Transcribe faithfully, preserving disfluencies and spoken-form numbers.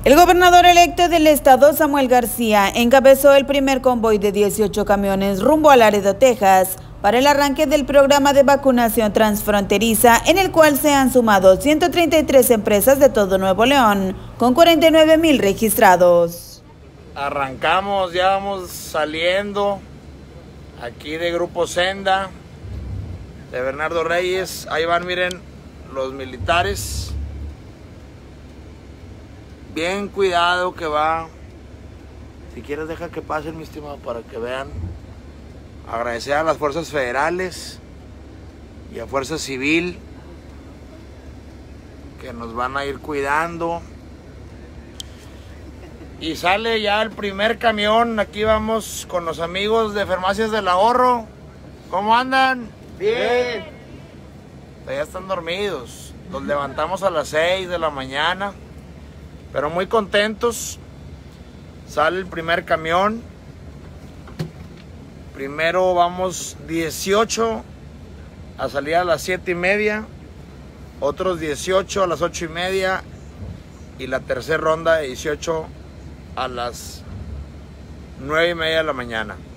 El gobernador electo del estado, Samuel García, encabezó el primer convoy de dieciocho camiones rumbo a Laredo, Texas, para el arranque del programa de vacunación transfronteriza, en el cual se han sumado ciento treinta y tres empresas de todo Nuevo León, con cuarenta y nueve mil registrados. Arrancamos, ya vamos saliendo aquí de Grupo Senda, de Bernardo Reyes. Ahí van, miren, los militares. Bien cuidado que va. Si quieres deja que pasen, mi estimado, para que vean. Agradecer a las fuerzas federales y a Fuerza Civil que nos van a ir cuidando. Y sale ya el primer camión. Aquí vamos con los amigos de Farmacias del Ahorro. ¿Cómo andan? Bien. Ya están dormidos. Los levantamos a las seis de la mañana, pero muy contentos. Sale el primer camión. Primero vamos dieciocho a salir a las siete y media, otros dieciocho a las ocho y media y la tercera ronda de dieciocho a las nueve y media de la mañana.